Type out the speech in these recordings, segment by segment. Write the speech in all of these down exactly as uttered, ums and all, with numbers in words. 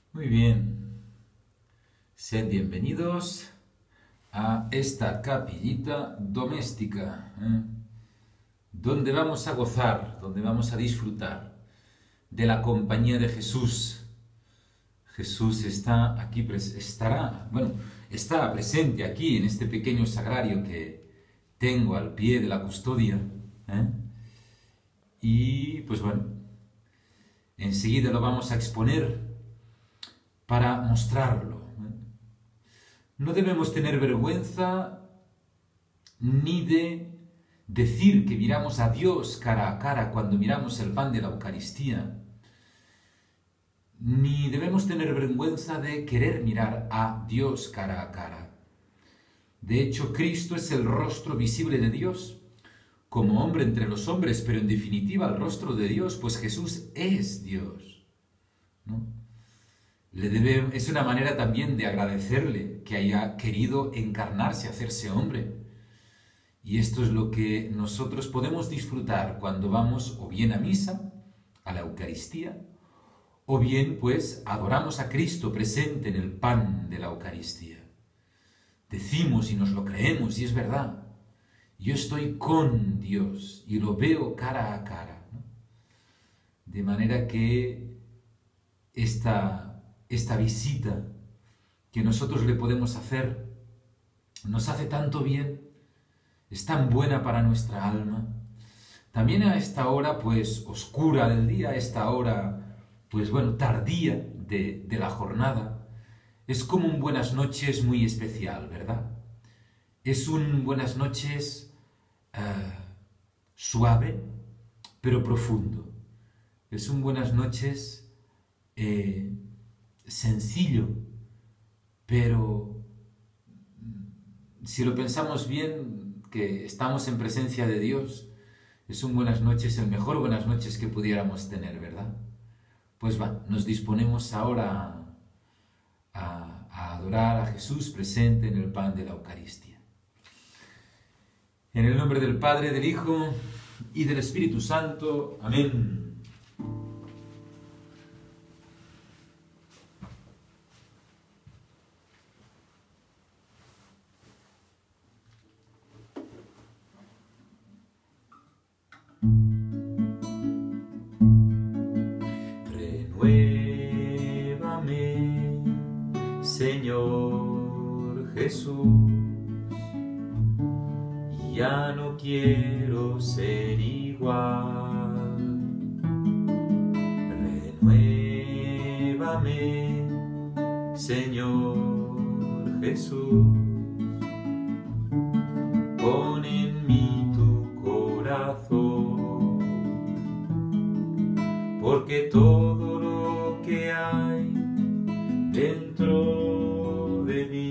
Muy bien, sean bienvenidos a esta capillita doméstica, ¿eh? Donde vamos a gozar, donde vamos a disfrutar de la compañía de Jesús. Jesús está aquí, estará, bueno, está presente aquí en este pequeño sagrario que tengo al pie de la custodia, ¿eh? Y pues bueno, enseguida lo vamos a exponer para mostrarlo. No debemos tener vergüenza ni de decir que miramos a Dios cara a cara cuando miramos el pan de la Eucaristía, ni debemos tener vergüenza de querer mirar a Dios cara a cara. De hecho, Cristo es el rostro visible de Dios, como hombre entre los hombres, pero en definitiva el rostro de Dios, pues Jesús es Dios, ¿no? Le debe, es una manera también de agradecerle que haya querido encarnarse, hacerse hombre. Y esto es lo que nosotros podemos disfrutar cuando vamos o bien a misa, a la Eucaristía, o bien pues adoramos a Cristo presente en el pan de la Eucaristía. Decimos y nos lo creemos y es verdad. Yo estoy con Dios y lo veo cara a cara, ¿no? De manera que esta... Esta visita que nosotros le podemos hacer nos hace tanto bien, es tan buena para nuestra alma. También a esta hora, pues, oscura del día, a esta hora, pues, bueno, tardía de, de la jornada, es como un buenas noches muy especial, ¿verdad? Es un buenas noches uh, suave, pero profundo. Es un buenas noches eh, sencillo, pero si lo pensamos bien, que estamos en presencia de Dios, es un buenas noches, el mejor buenas noches que pudiéramos tener, ¿verdad? Pues va, nos disponemos ahora a, a, a adorar a Jesús presente en el pan de la Eucaristía. En el nombre del Padre, del Hijo y del Espíritu Santo. Amén. Renuévame, Señor Jesús, ya no quiero ser igual. Renuévame, Señor Jesús, pon en mí tu corazón, porque todo lo que hay dentro de mí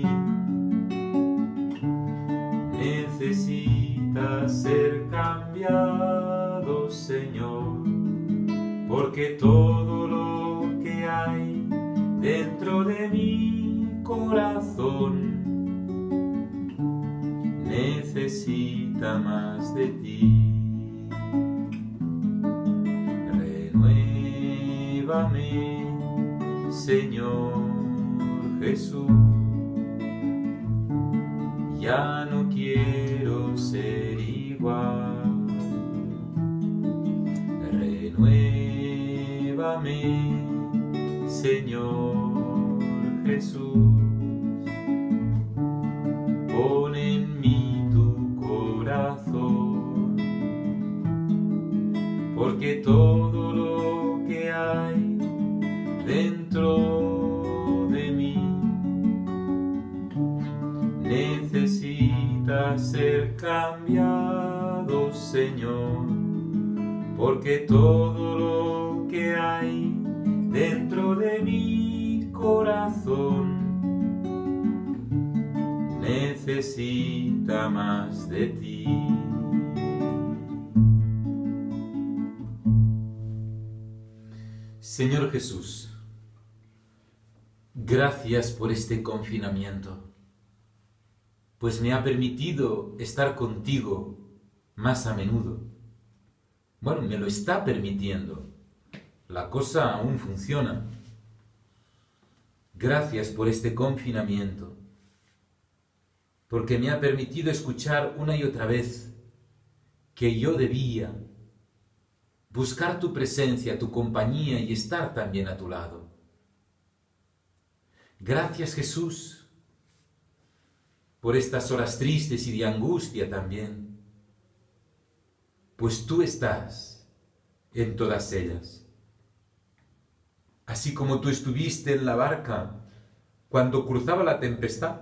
necesita ser cambiado, Señor, porque todo lo que hay dentro de mi corazón necesita más de ti. Renuévame, Señor Jesús, ya no quiero ser igual. Renuévame, Señor Jesús, pon en mí tu corazón, porque todo lo que hay dentro de mí necesita ser cambiado, Señor, porque todo lo que hay dentro de mi corazón necesita más de ti. Señor Jesús, gracias por este confinamiento, pues me ha permitido estar contigo más a menudo. Bueno, me lo está permitiendo. La cosa aún funciona. Gracias por este confinamiento, porque me ha permitido escuchar una y otra vez que yo debía buscar tu presencia, tu compañía y estar también a tu lado. Gracias, Jesús, por estas horas tristes y de angustia también, pues tú estás en todas ellas. Así como tú estuviste en la barca cuando cruzaba la tempestad,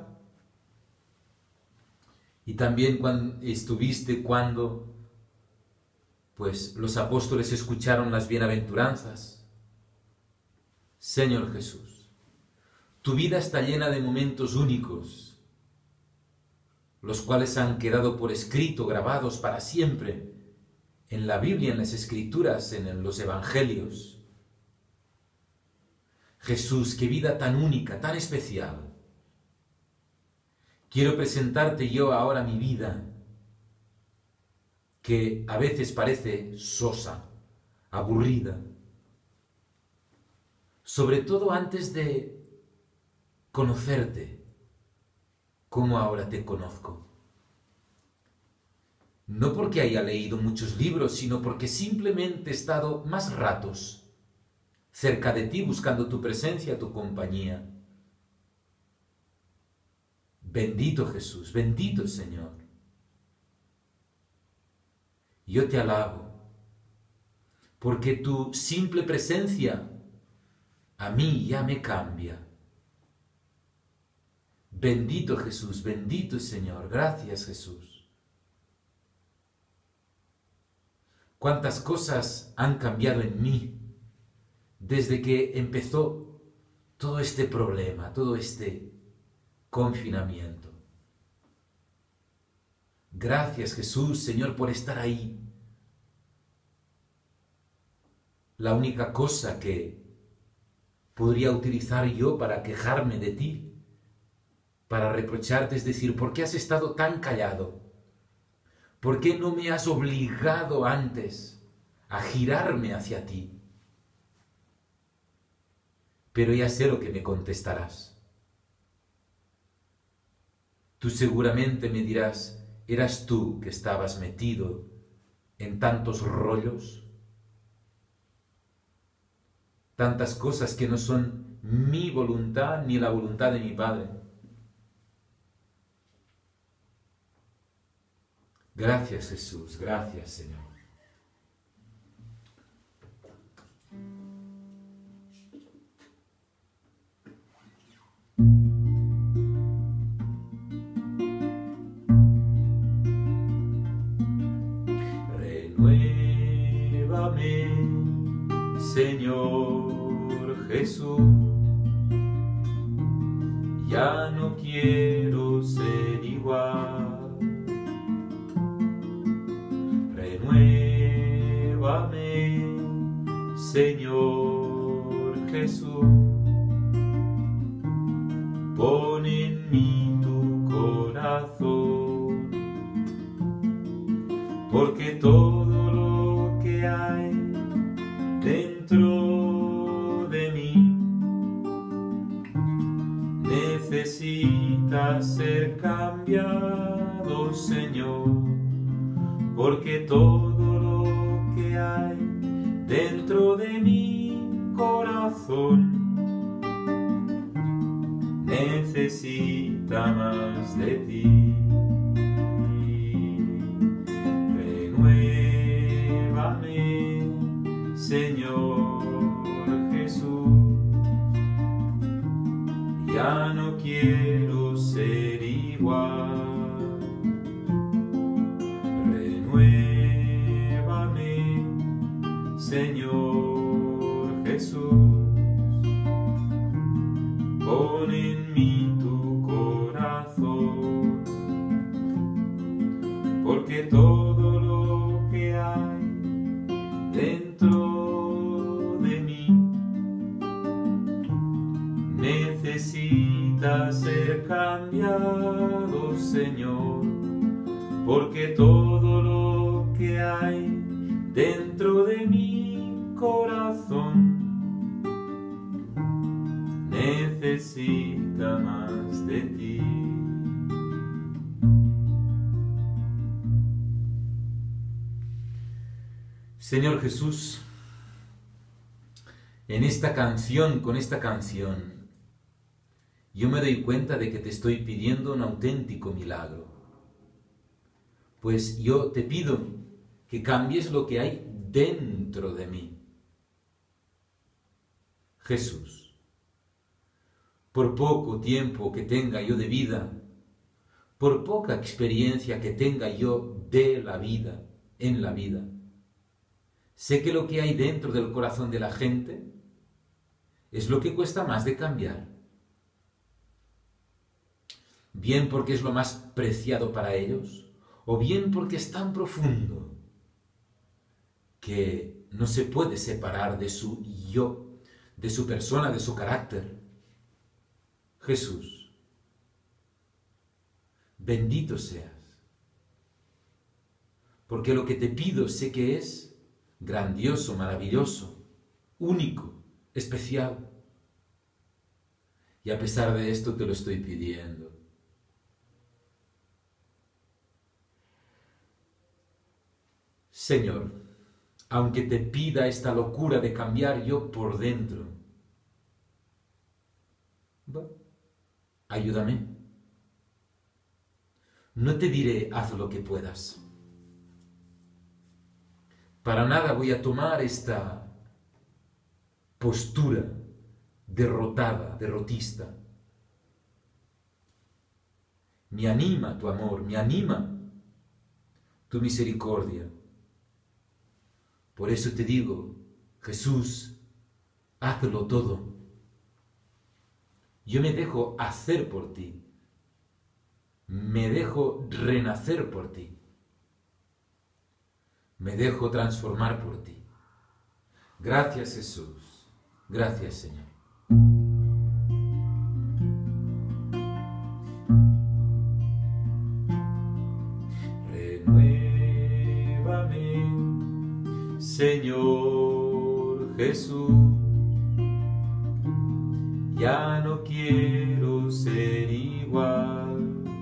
y también cuando estuviste cuando pues los apóstoles escucharon las bienaventuranzas. Señor Jesús, tu vida está llena de momentos únicos, los cuales han quedado por escrito, grabados para siempre, en la Biblia, en las Escrituras, en los Evangelios. Jesús, qué vida tan única, tan especial. Quiero presentarte yo ahora mi vida, que a veces parece sosa, aburrida, sobre todo antes de conocerte, como ahora te conozco. No porque haya leído muchos libros, sino porque simplemente he estado más ratos cerca de ti, buscando tu presencia, tu compañía. Bendito Jesús, bendito Señor. Yo te alabo, porque tu simple presencia a mí ya me cambia. Bendito Jesús, bendito Señor, gracias Jesús. Cuántas cosas han cambiado en mí desde que empezó todo este problema, todo este confinamiento. Gracias Jesús, Señor, por estar ahí. La única cosa que podría utilizar yo para quejarme de ti, para reprocharte, es decir, ¿por qué has estado tan callado? ¿Por qué no me has obligado antes a girarme hacia ti? Pero ya sé lo que me contestarás. Tú seguramente me dirás, ¿eras tú que estabas metido en tantos rollos? Tantas cosas que no son mi voluntad ni la voluntad de mi Padre. Gracias Jesús, gracias Señor. Renuévame, Señor Jesús, ya no quiero ser igual. Renuévame, Señor Jesús, pon en mí tu corazón, porque todo lo que hay dentro de mí necesita ser cambiado, Señor, porque todo lo que hay dentro de mi corazón necesita más de ti. Renuévame, Señor Jesús, ya no quiero ser igual. Renuévame, Señor Jesús, pon en mí tu corazón, porque todo lo que hay dentro de mí necesita ser cambiado, Señor, porque todo lo que hay dentro de mi corazón necesita más de ti. Señor Jesús, en esta canción, con esta canción, yo me doy cuenta de que te estoy pidiendo un auténtico milagro. Pues yo te pido que cambies lo que hay dentro de mí. Jesús, por poco tiempo que tenga yo de vida, por poca experiencia que tenga yo de la vida, en la vida, sé que lo que hay dentro del corazón de la gente es lo que cuesta más de cambiar. Bien porque es lo más preciado para ellos, o bien porque es tan profundo que no se puede separar de su yo, de su persona, de su carácter. Jesús, bendito seas, porque lo que te pido sé que es grandioso, maravilloso, único, especial. Y a pesar de esto te lo estoy pidiendo. Señor, aunque te pida esta locura de cambiar yo por dentro, bueno, ayúdame. No te diré haz lo que puedas. Para nada voy a tomar esta postura derrotada, derrotista. Me anima tu amor, me anima tu misericordia. Por eso te digo, Jesús, hazlo todo. Yo me dejo hacer por ti. Me dejo renacer por ti. Me dejo transformar por ti. Gracias, Jesús. Gracias, Señor. Renuévame, Señor Jesús. Ya no quiero ser igual.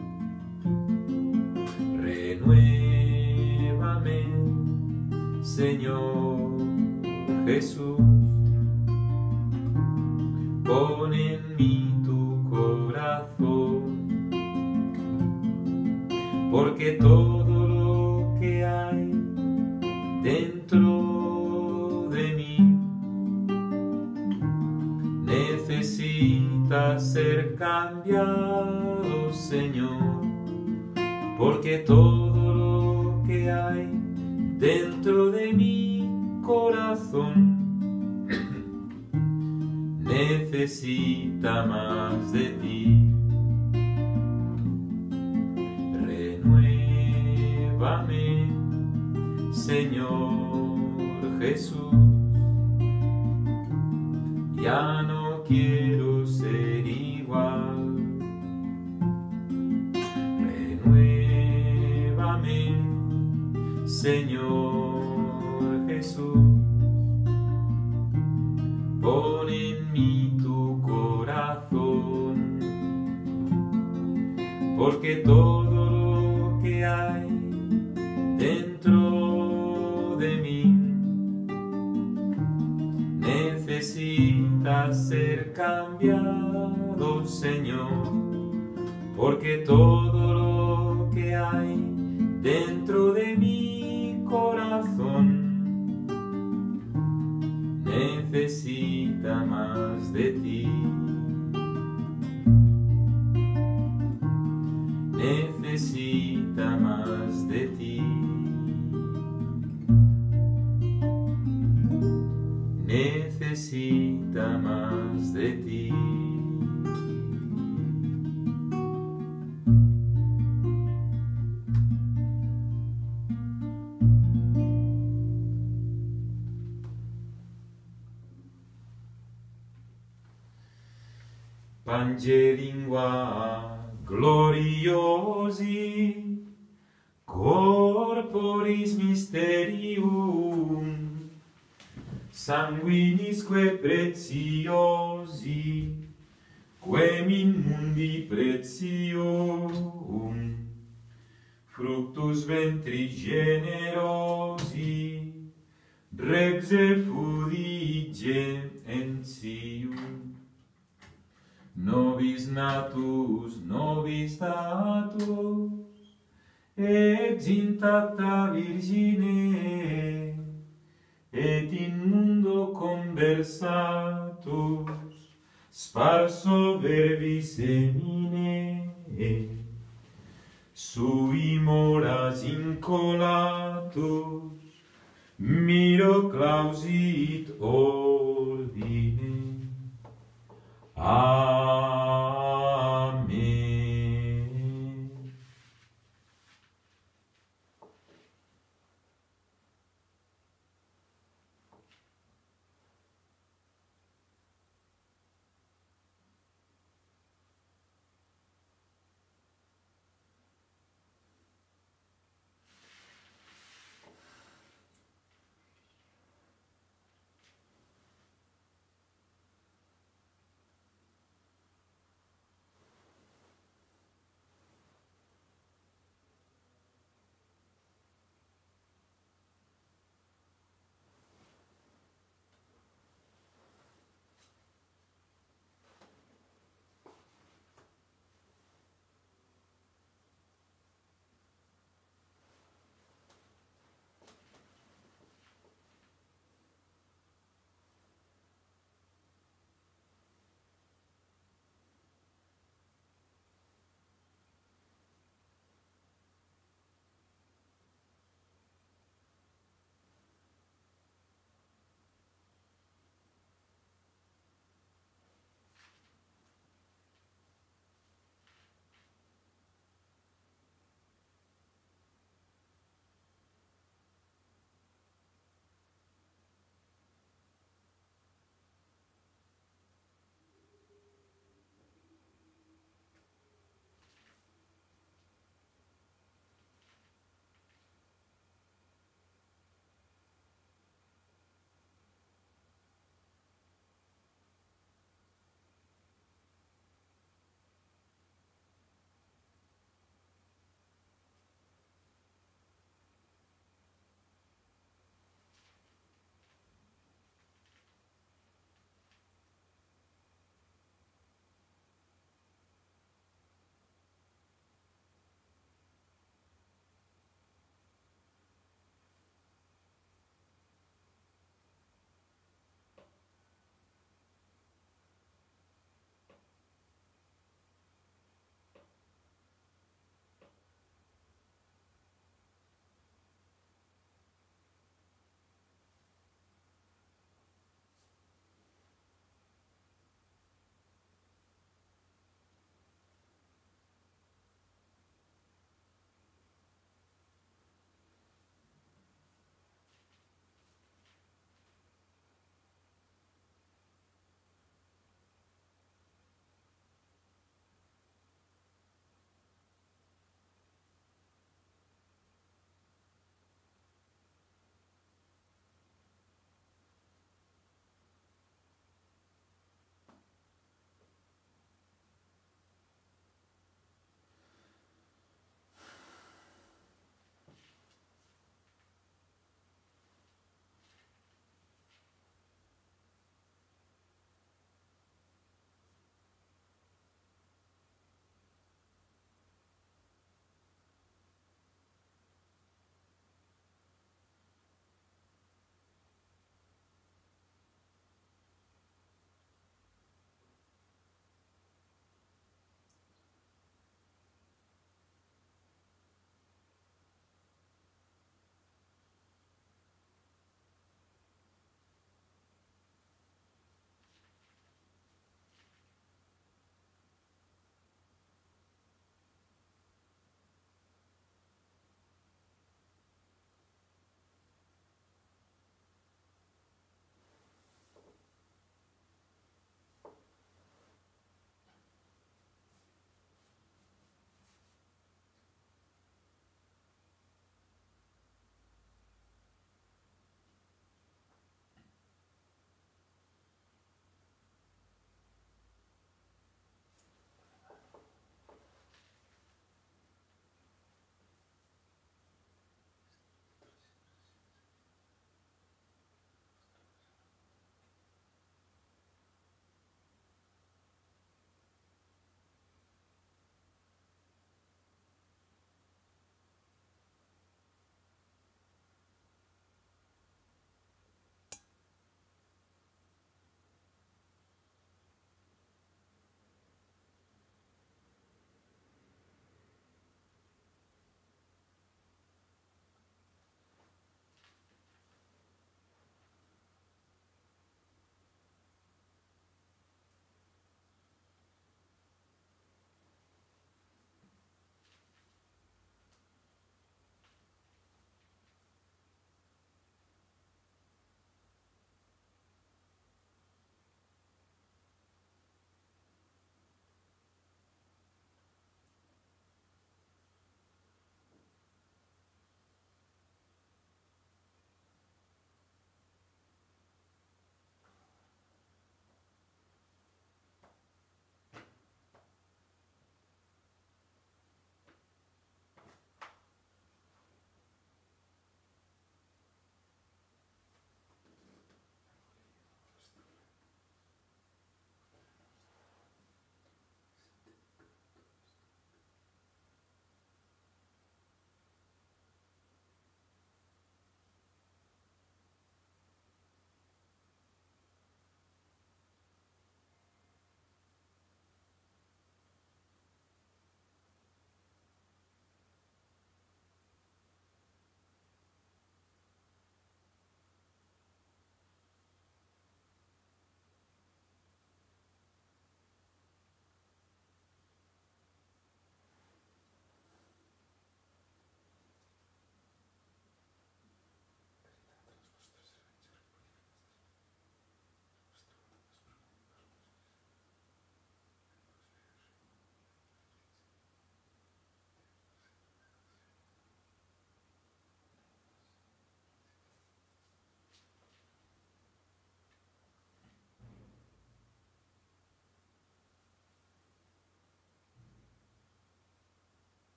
Renuévame, Señor Jesús. Pon en mí tu corazón, porque todo lo que hay dentro de mí necesita ser cambiado, Señor, porque todo lo que hay dentro de mi corazón necesita más de ti. Renuévame, Señor Jesús. Ya no quiero ser igual. Renuévame, Señor Jesús. Pon en mí tu corazón, porque todo lo que hay dentro de mí necesita ser cambiado, Señor, porque todo lo que hay dentro de mi corazón necesita más de ti. Necesita más de ti. Necesita más de ti. Pange lingua gloriosi, corporis mysterium, sanguinisque preciosi, quem in mundi pretium fructus ventri generosi rex effudige entium nobis natus nobis status ex intacta virgine et in mundo conversatus sparso verbis semine sui moras incolatus miro clausit ordine. Amen.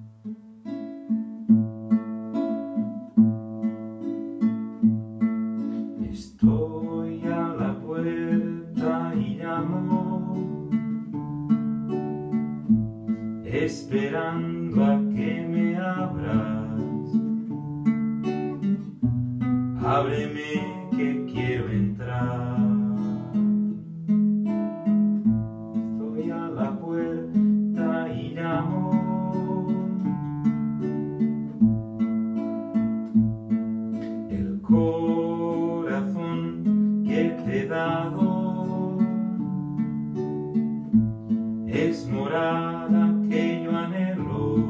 Estoy a la puerta y llamo, esperando a que me abras. Ábreme que quiero entrar. Estoy a la puerta y llamo, el corazón que te he dado es morada que yo anhelo,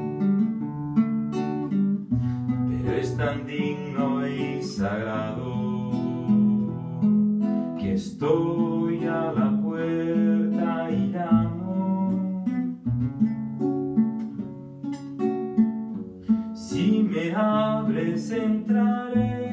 pero es tan digno y sagrado que estoy a la puerta y llamo. Si me abres entraré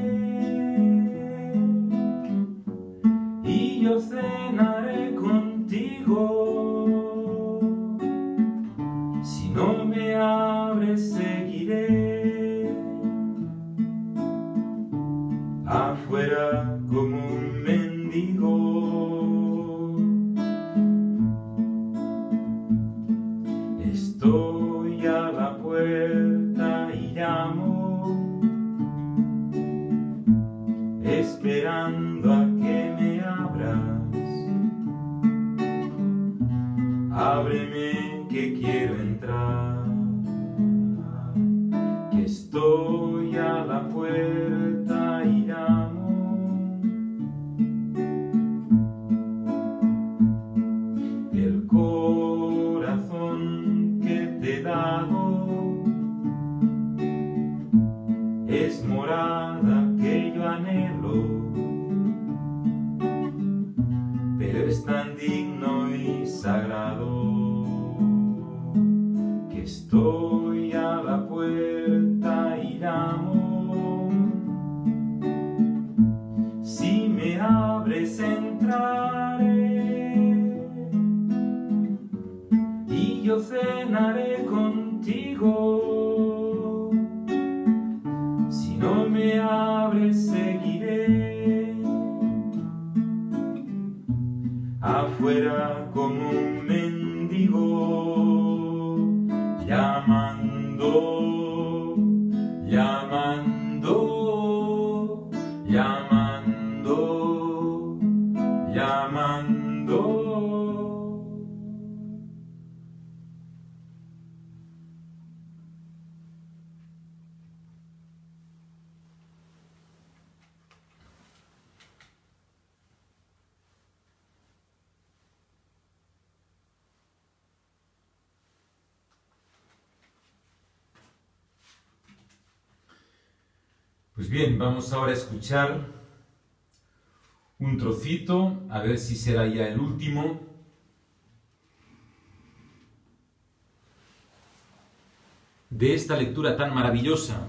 y yo cenaré contigo. Si no me abres seguiré afuera como un mendigo. Estoy a la puerta y llamo, esperando a que me abras. Ábreme que quiero entrar, que estoy a la puerta y llamo. El corazón que te he dado es morada que yo anhelo, pero es tan digno y sagrado que estoy a la puerta y llamo. Si me abres entraré y yo cenaré contigo. Si no me abres seguiré afuera como un mendigo, llamando, llamando, llamando, llamando. Pues bien, vamos ahora a escuchar un trocito, a ver si será ya el último, de esta lectura tan maravillosa,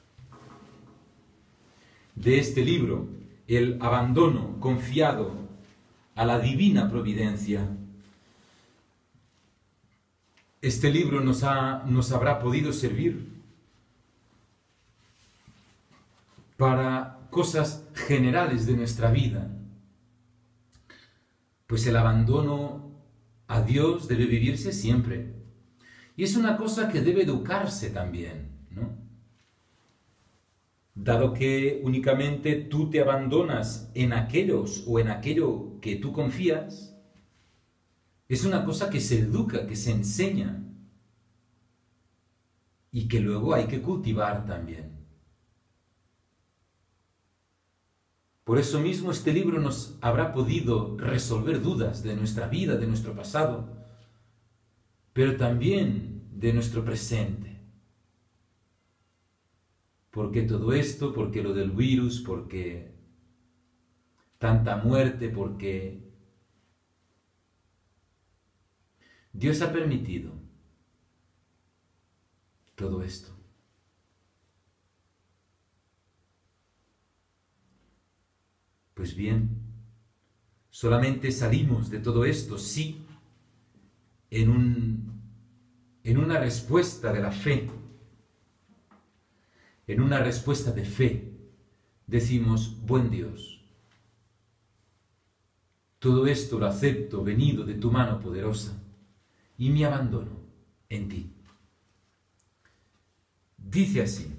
de este libro, el abandono confiado a la divina providencia. Este libro nos, ha, nos habrá podido servir para cosas generales de nuestra vida, pues el abandono a Dios debe vivirse siempre, y es una cosa que debe educarse también, ¿no? Dado que únicamente tú te abandonas en aquellos o en aquello que tú confías, es una cosa que se educa, que se enseña, y que luego hay que cultivar también. Por eso mismo este libro nos habrá podido resolver dudas de nuestra vida, de nuestro pasado, pero también de nuestro presente. ¿Por qué todo esto? ¿Por qué lo del virus? ¿Por qué tanta muerte? ¿Por qué Dios ha permitido todo esto? Pues bien, solamente salimos de todo esto, sí, en un en una respuesta de la fe, en una respuesta de fe, decimos, buen Dios, todo esto lo acepto venido de tu mano poderosa y me abandono en ti. Dice así: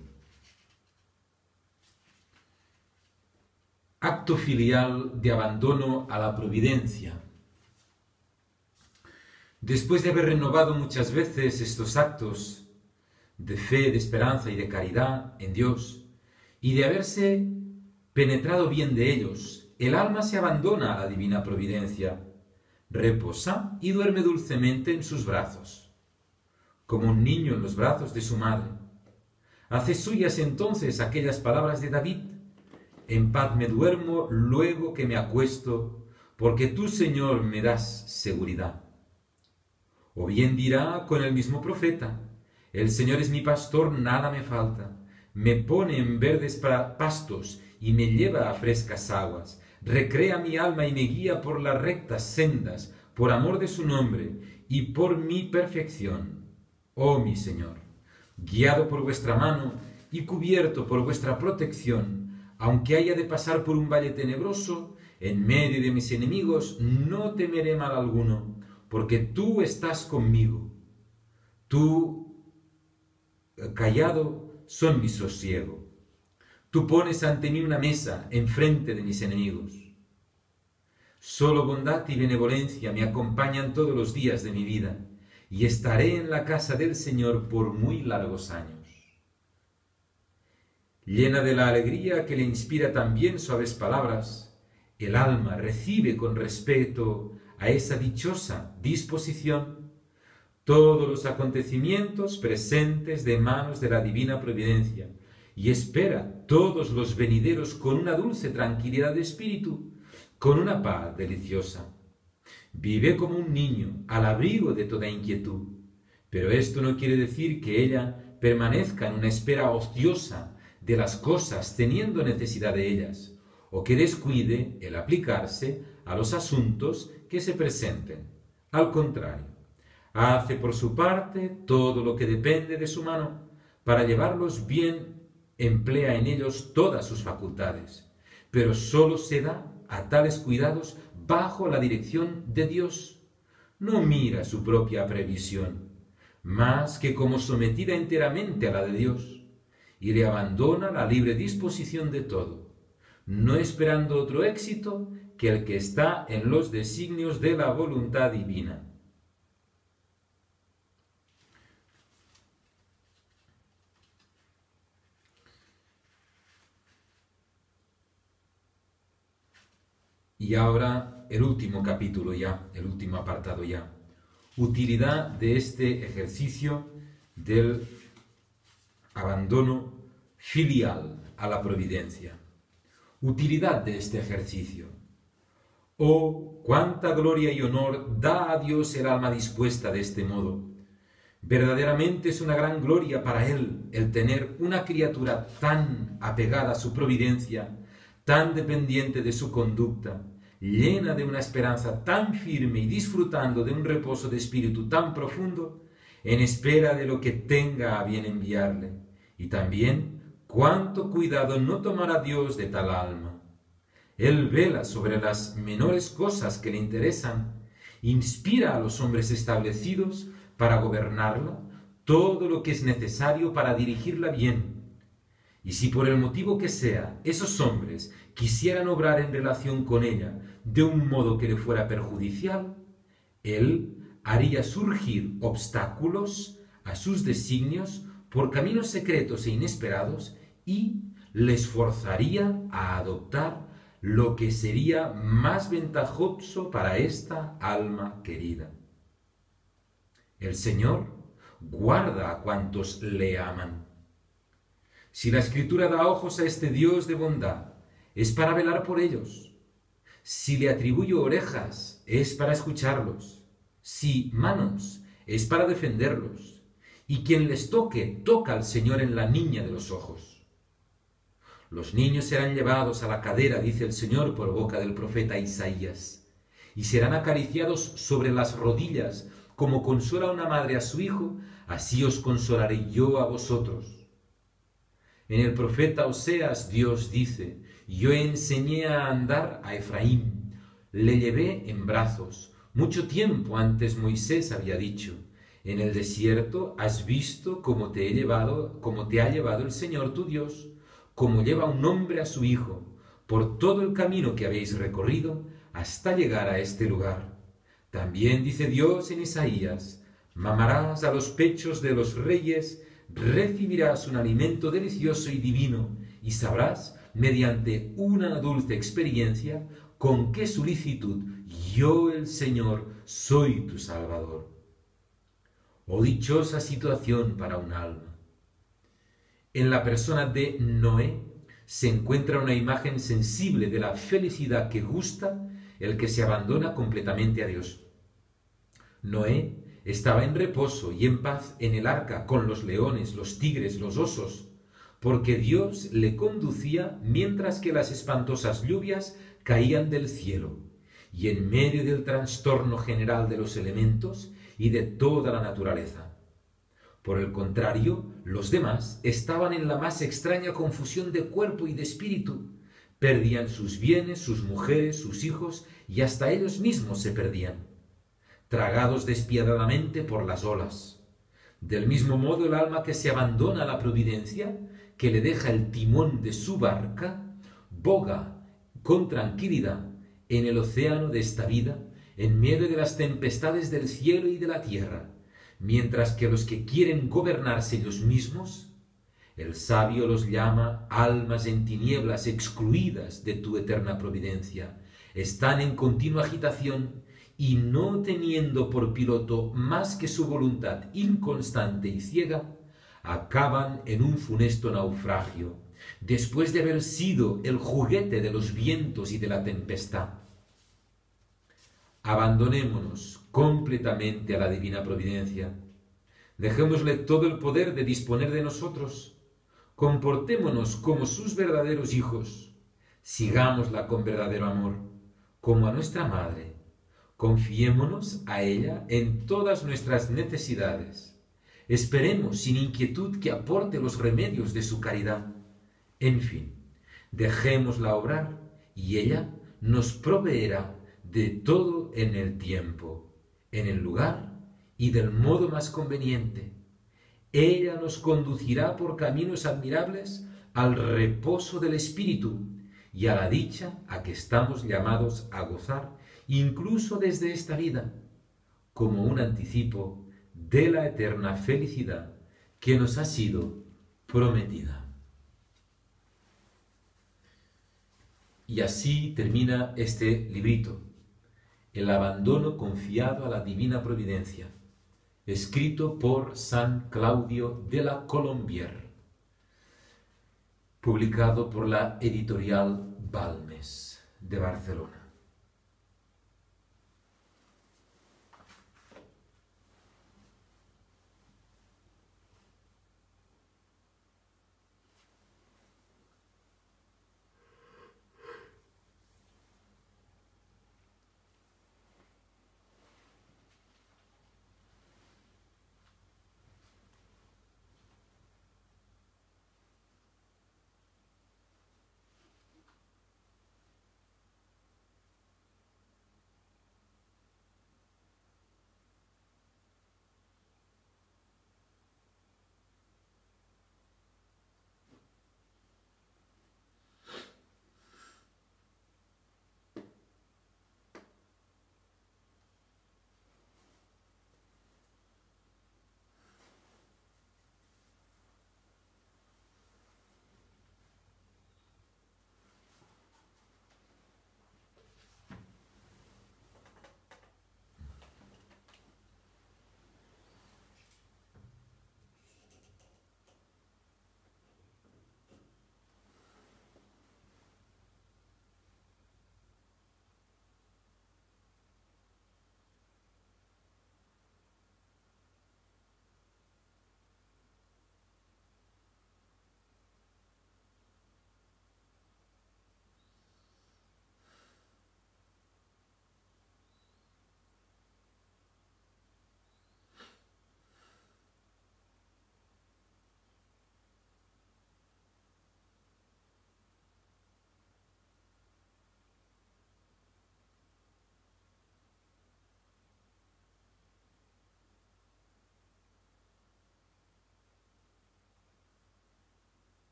acto filial de abandono a la providencia. Después de haber renovado muchas veces estos actos de fe, de esperanza y de caridad en Dios, y de haberse penetrado bien de ellos, el alma se abandona a la divina providencia, reposa y duerme dulcemente en sus brazos, como un niño en los brazos de su madre. Hace suyas entonces aquellas palabras de David: en paz me duermo luego que me acuesto, porque tú, Señor, me das seguridad. O bien dirá con el mismo profeta: el Señor es mi pastor, nada me falta. Me pone en verdes pastos y me lleva a frescas aguas. Recrea mi alma y me guía por las rectas sendas, por amor de su nombre y por mi perfección. Oh mi Señor, guiado por vuestra mano y cubierto por vuestra protección, aunque haya de pasar por un valle tenebroso, en medio de mis enemigos, no temeré mal alguno, porque tú estás conmigo. Tú, callado, son mi sosiego. Tú pones ante mí una mesa enfrente de mis enemigos. Solo bondad y benevolencia me acompañan todos los días de mi vida, y estaré en la casa del Señor por muy largos años. Llena de la alegría que le inspira también suaves palabras, el alma recibe con respeto a esa dichosa disposición todos los acontecimientos presentes de manos de la divina providencia y espera todos los venideros con una dulce tranquilidad de espíritu, con una paz deliciosa. Vive como un niño al abrigo de toda inquietud, pero esto no quiere decir que ella permanezca en una espera ociosa de las cosas teniendo necesidad de ellas, o que descuide el aplicarse a los asuntos que se presenten. Al contrario, hace por su parte todo lo que depende de su mano para llevarlos bien, emplea en ellos todas sus facultades, pero sólo se da a tales cuidados bajo la dirección de Dios. No mira su propia previsión, más que como sometida enteramente a la de Dios, y le abandona la libre disposición de todo, no esperando otro éxito que el que está en los designios de la voluntad divina. Y ahora el último capítulo ya, el último apartado ya. Utilidad de este ejercicio del abandono filial a la providencia. Utilidad de este ejercicio. Oh, cuánta gloria y honor da a Dios el alma dispuesta de este modo. Verdaderamente es una gran gloria para Él el tener una criatura tan apegada a su providencia, tan dependiente de su conducta, llena de una esperanza tan firme y disfrutando de un reposo de espíritu tan profundo, en espera de lo que tenga a bien enviarle. Y también cuánto cuidado no tomará Dios de tal alma. Él vela sobre las menores cosas que le interesan, inspira a los hombres establecidos para gobernarla todo lo que es necesario para dirigirla bien. Y si por el motivo que sea, esos hombres quisieran obrar en relación con ella de un modo que le fuera perjudicial, él haría surgir obstáculos a sus designios por caminos secretos e inesperados y les forzaría a adoptar lo que sería más ventajoso para esta alma querida. El Señor guarda a cuantos le aman. Si la Escritura da ojos a este Dios de bondad, es para velar por ellos. Si le atribuyo orejas, es para escucharlos. Si manos, es para defenderlos. Y quien les toque, toca al Señor en la niña de los ojos. Los niños serán llevados a la cadera, dice el Señor por boca del profeta Isaías, y serán acariciados sobre las rodillas, como consuela una madre a su hijo, así os consolaré yo a vosotros. En el profeta Oseas Dios dice: yo enseñé a andar a Efraín, le llevé en brazos. Mucho tiempo antes Moisés había dicho: en el desierto has visto cómo te he llevado, cómo te ha llevado el Señor tu Dios, como lleva un hombre a su hijo, por todo el camino que habéis recorrido hasta llegar a este lugar. También dice Dios en Isaías: mamarás a los pechos de los reyes, recibirás un alimento delicioso y divino, y sabrás, mediante una dulce experiencia, con qué solicitud yo, el Señor, soy tu Salvador. Oh dichosa situación para un alma. En la persona de Noé se encuentra una imagen sensible de la felicidad que gusta el que se abandona completamente a Dios. Noé estaba en reposo y en paz en el arca con los leones, los tigres, los osos, porque Dios le conducía mientras que las espantosas lluvias caían del cielo, y en medio del trastorno general de los elementos y de toda la naturaleza. Por el contrario, los demás estaban en la más extraña confusión de cuerpo y de espíritu. Perdían sus bienes, sus mujeres, sus hijos, y hasta ellos mismos se perdían, tragados despiadadamente por las olas. Del mismo modo, el alma que se abandona a la providencia, que le deja el timón de su barca, boga con tranquilidad en el océano de esta vida, en medio de las tempestades del cielo y de la tierra, mientras que los que quieren gobernarse ellos mismos, el sabio los llama almas en tinieblas excluidas de tu eterna providencia, están en continua agitación y no teniendo por piloto más que su voluntad inconstante y ciega, acaban en un funesto naufragio, después de haber sido el juguete de los vientos y de la tempestad. Abandonémonos completamente a la divina providencia. Dejémosle todo el poder de disponer de nosotros. Comportémonos como sus verdaderos hijos. Sigámosla con verdadero amor, como a nuestra madre. Confiémonos a ella en todas nuestras necesidades. Esperemos sin inquietud que aporte los remedios de su caridad. En fin, dejémosla obrar y ella nos proveerá de todo en el tiempo, en el lugar y del modo más conveniente. Ella nos conducirá por caminos admirables al reposo del espíritu y a la dicha a que estamos llamados a gozar, incluso desde esta vida, como un anticipo de la eterna felicidad que nos ha sido prometida. Y así termina este librito, El abandono confiado a la divina providencia, escrito por San Claudio de la Colombière, publicado por la editorial Balmes de Barcelona.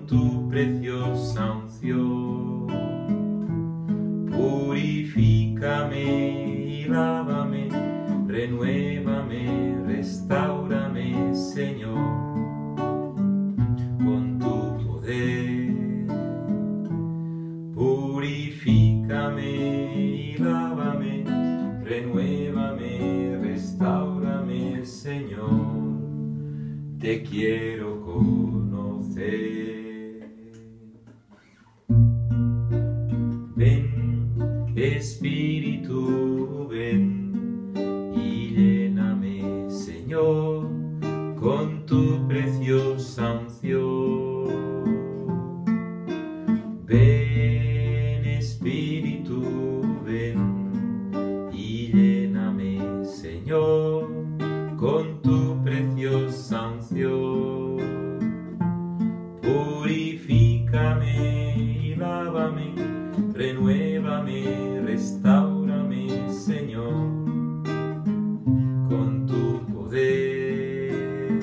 con tu preciosa unción. Purifícame y lávame, renuévame, restáurame, Señor, con tu poder. Purifícame y lávame, renuévame, restáurame, Señor, te quiero conocer. Ven, Espíritu, ven y lléname, Señor, con tu preciosa unción. Ven, Espíritu, ven y lléname, Señor, con tu preciosa unción. Purifícame y lávame, renuévame, restáurame, Señor, con tu poder.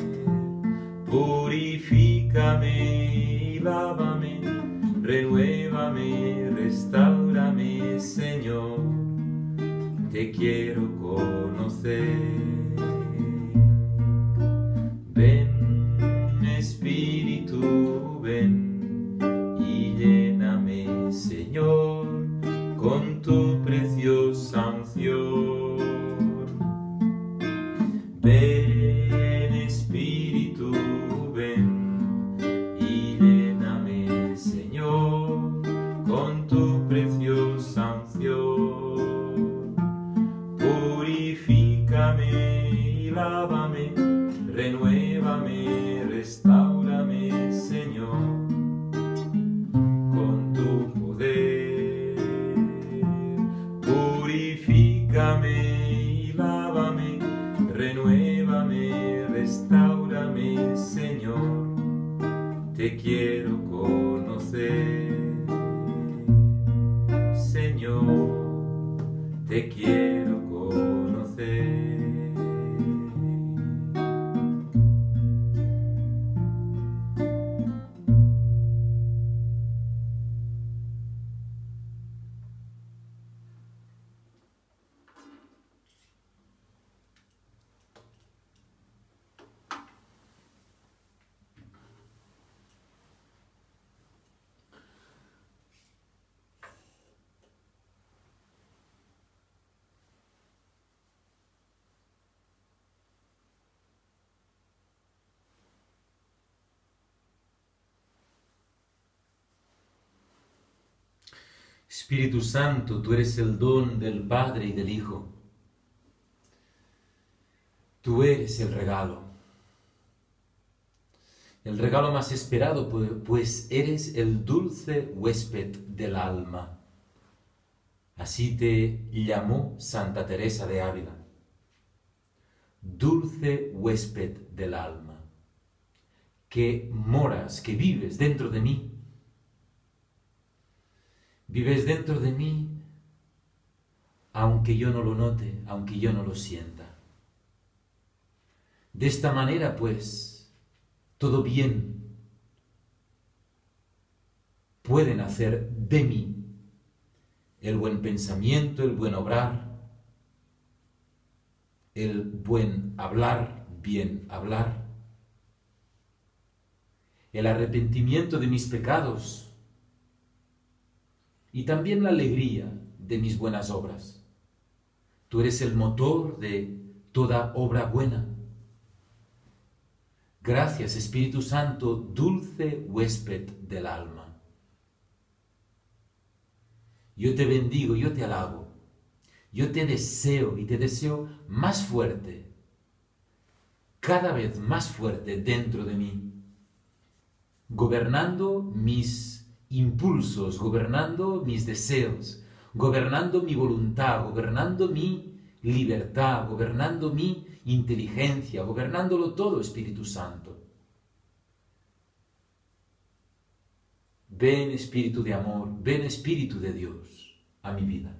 Purifícame y lávame, renuévame, restáurame, Señor, te quiero conocer. Ven, Espíritu, ven y lléname, Señor, con tu preciosa unción. Ven, Espíritu, ven y lléname, Señor, con tu preciosa unción. Purifícame y lávame, renuévame, restáurame, Señor, con tu poder. Purifícame y lávame, renuévame, restáurame, Señor, te quiero conocer. Señor, te quiero conocer. Espíritu Santo, tú eres el don del Padre y del Hijo. Tú eres el regalo. El regalo más esperado, pues eres el dulce huésped del alma. Así te llamó Santa Teresa de Ávila. Dulce huésped del alma, que moras, que vives dentro de mí. Vives dentro de mí, aunque yo no lo note, aunque yo no lo sienta. De esta manera, pues, todo bien pueden hacer de mí el buen pensamiento, el buen obrar, el buen hablar, bien hablar, el arrepentimiento de mis pecados, y también la alegría de mis buenas obras. Tú eres el motor de toda obra buena. Gracias, Espíritu Santo, dulce huésped del alma. Yo te bendigo, yo te alabo, yo te deseo y te deseo más fuerte, cada vez más fuerte dentro de mí, gobernando mis impulsos, gobernando mis deseos, gobernando mi voluntad, gobernando mi libertad, gobernando mi inteligencia, gobernándolo todo, Espíritu Santo. Ven, Espíritu de amor, ven, Espíritu de Dios, a mi vida.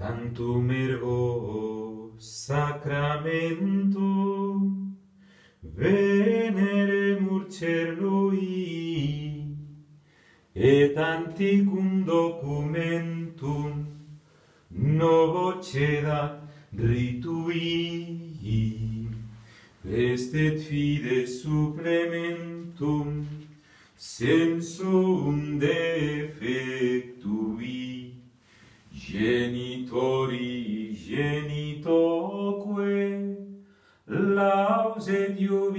tantum ergo sacramento veneremur cerlui et antiquum documentum novo cedat ritui estet fides supplementum sensum defectui genitori genitoque laus et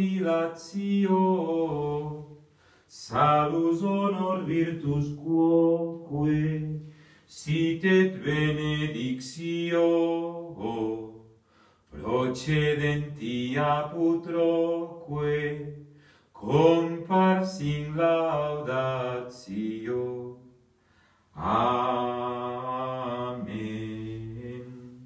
jubilatio salus honor virtus quoque sit et benedictio procedenti apud troque compars in laudatio. Amén.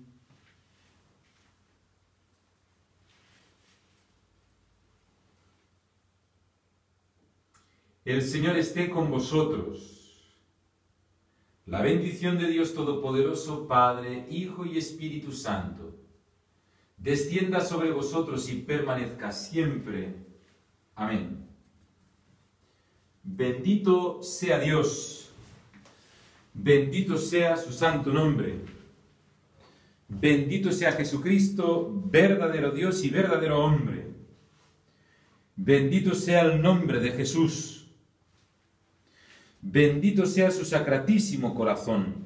El Señor esté con vosotros. La bendición de Dios Todopoderoso, Padre, Hijo y Espíritu Santo, descienda sobre vosotros y permanezca siempre. Amén. Bendito sea Dios, bendito sea su santo nombre, bendito sea Jesucristo, verdadero Dios y verdadero hombre, bendito sea el nombre de Jesús, bendito sea su sacratísimo corazón,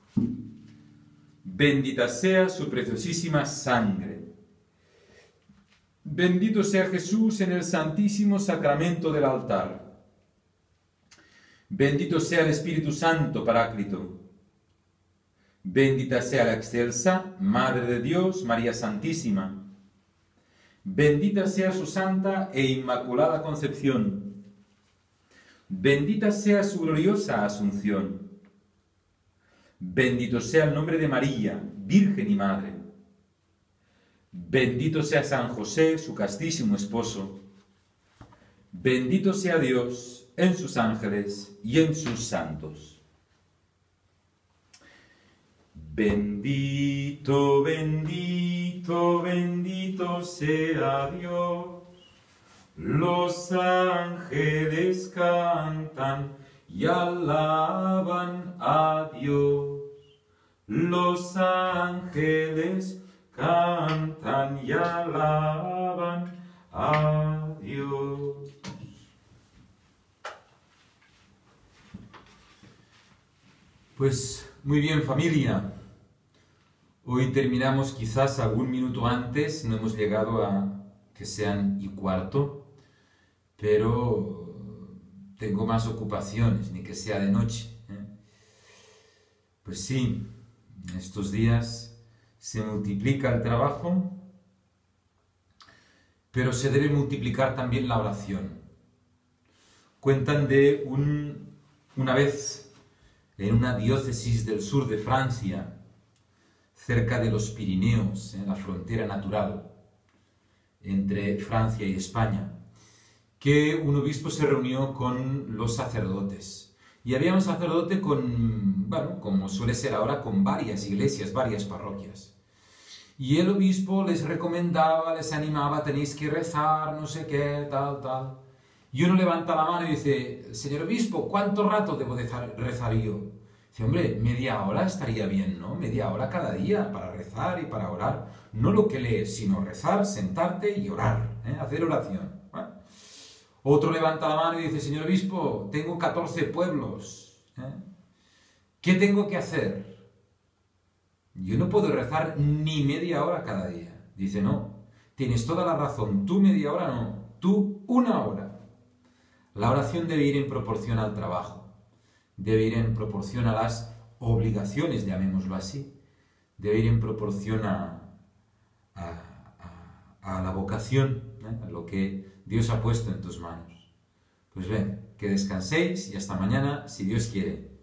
bendita sea su preciosísima sangre. Bendito sea Jesús en el santísimo sacramento del altar. Bendito sea el Espíritu Santo Paráclito. Bendita sea la excelsa Madre de Dios, María Santísima. Bendita sea su santa e inmaculada concepción. Bendita sea su gloriosa asunción. Bendito sea el nombre de María, Virgen y Madre. Bendito sea San José, su castísimo esposo. Bendito sea Dios en sus ángeles y en sus santos. Bendito, bendito, bendito sea Dios. Los ángeles cantan y alaban a Dios. Los ángeles cantan y alaban a Dios. Pues muy bien, familia. Hoy terminamos quizás algún minuto antes, no hemos llegado a que sean y cuarto, pero tengo más ocupaciones, ni que sea de noche, ¿eh? Pues sí, estos días se multiplica el trabajo, pero se debe multiplicar también la oración. Cuentan de un, una vez en una diócesis del sur de Francia, cerca de los Pirineos, en la frontera natural entre Francia y España, que un obispo se reunió con los sacerdotes. Y había un sacerdote con, bueno, como suele ser ahora, con varias iglesias, varias parroquias. Y el obispo les recomendaba, les animaba, tenéis que rezar, no sé qué, tal, tal. Y uno levanta la mano y dice, señor obispo, ¿cuánto rato debo de rezar yo? Dice, hombre, media hora estaría bien, ¿no? Media hora cada día para rezar y para orar. No lo que lees, sino rezar, sentarte y orar, ¿eh? Hacer oración. ¿eh? Otro levanta la mano y dice, señor obispo, tengo catorce pueblos. ¿eh? ¿Qué tengo que hacer? Yo no puedo rezar ni media hora cada día. Dice, no, tienes toda la razón, tú media hora no, tú una hora. La oración debe ir en proporción al trabajo, debe ir en proporción a las obligaciones, llamémoslo así, debe ir en proporción a, a, a, a la vocación, ¿eh? a lo que Dios ha puesto en tus manos. Pues ven, que descanséis y hasta mañana, si Dios quiere.